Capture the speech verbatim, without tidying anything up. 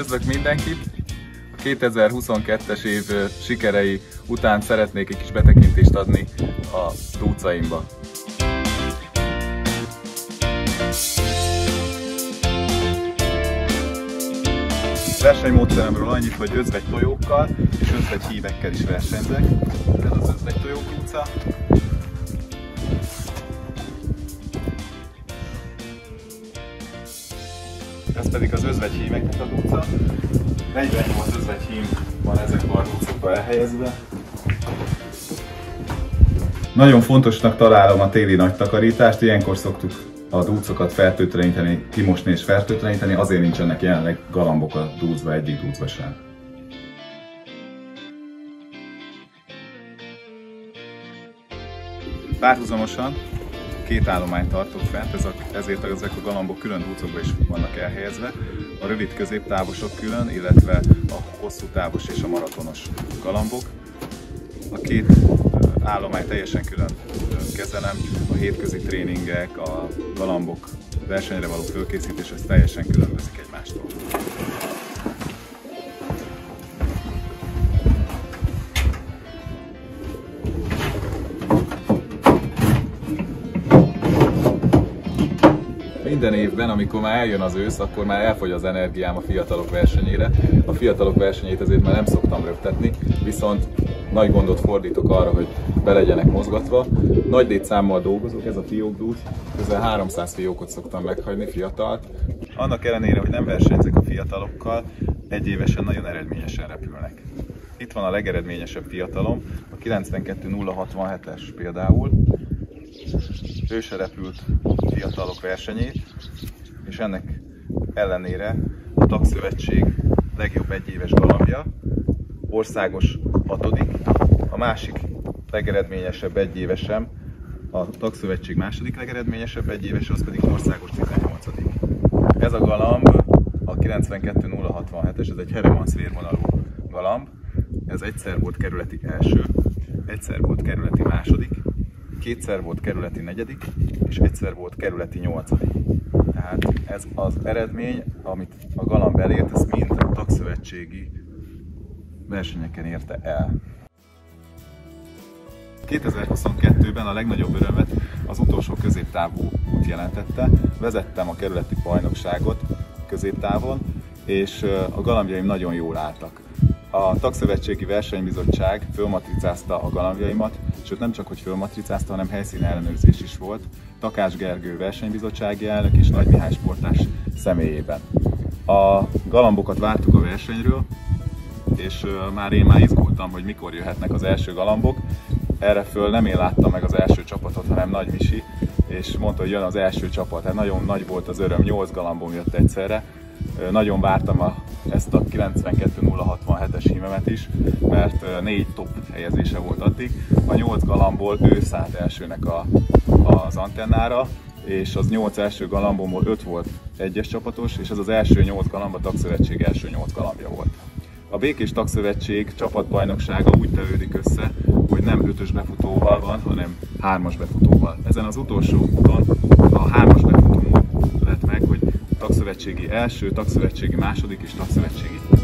Üdvözlök mindenkit! A kétezer-huszonkettes év sikerei után szeretnék egy kis betekintést adni a dúcaimba. Versenymódszeremről annyit, hogy özvegy tojókkal és özvegy hívekkel is versenyzek. Ez az özvegy tojó dúca. Ez pedig az özvegy hímeknek a dúca. negyvennyolc özvegy hím van ezekben a dúcokban elhelyezve. Nagyon fontosnak találom a téli nagy takarítást, ilyenkor szoktuk a dúcokat fertőtleníteni, kimosni és fertőtleníteni, azért nincsenek jelenleg galambok a dúcba, egyik dúcba sem. Párhuzamosan két állományt tartok fent, ez a, ezért ezek a galambok külön dúcokba is vannak elhelyezve. A rövid középtávosok külön, illetve a hosszú távos és a maratonos galambok. A két állomány teljesen külön kezelem, a hétközi tréningek, a galambok versenyre való fölkészítés, ez teljesen különbözik egymástól. Minden évben, amikor már eljön az ősz, akkor már elfogy az energiám a fiatalok versenyére. A fiatalok versenyét ezért már nem szoktam röptetni, viszont nagy gondot fordítok arra, hogy be legyenek mozgatva. Nagy létszámmal dolgozok, ez a fiókdúc, közel háromszáz fiókot szoktam meghagyni, fiatalt. Annak ellenére, hogy nem versenyzek a fiatalokkal, egyévesen nagyon eredményesen repülnek. Itt van a legeredményesebb fiatalom, a kilencvenkettő nulla hatvanhetes például. Ő se repült fiatalok versenyét, és ennek ellenére a Tagszövetség legjobb egyéves galambja, országos hatodik, a másik legeredményesebb egyévesem, a Tagszövetség második legeredményesebb egyéves, az pedig országos tizennyolcadik. Ez a galamb, a kilencvenkettő nulla hatvanhetes, ez egy Heremansz vérvonalú galamb, ez egyszer volt kerületi első, egyszer volt kerületi második, kétszer volt kerületi negyedik, és egyszer volt kerületi nyolcadik. Tehát ez az eredmény, amit a galamb elért, ez mind a tagszövetségi versenyeken érte el. kétezer-huszonkettőben a legnagyobb örömet az utolsó középtávú út jelentette. Vezettem a kerületi bajnokságot középtávon, és a galambjaim nagyon jól álltak. A Tagszövetségi Versenybizottság fölmatricázta a galambjaimat, sőt nem csak hogy fölmatricázta, hanem helyszíni ellenőrzés is volt Takács Gergő versenybizottsági elnök és Nagy Mihály sportás személyében. A galambokat vártuk a versenyről, és már én már izgultam, hogy mikor jöhetnek az első galambok. Erre föl nem én láttam meg az első csapatot, hanem Nagy Misi, és mondta, hogy jön az első csapat. Hát nagyon nagy volt az öröm, nyolc galambom jött egyszerre. Nagyon vártam a, ezt a kilencvenkettő nulla hatvanhetes hímemet is, mert négy top helyezése volt addig. A nyolc galambból ő szállt elsőnek a, az antennára, és az nyolc első galambomból öt volt egyes csapatos, és ez az első nyolc galamb a Tagszövetség első nyolc galambja volt. A Békés Tagszövetség csapatbajnoksága úgy tevődik össze, hogy nem ötös befutóval van, hanem hármas befutóval. Ezen az utolsó úton a hármas befutó lett meg, hogy tagszövetségi első, tagszövetségi második és tagszövetségi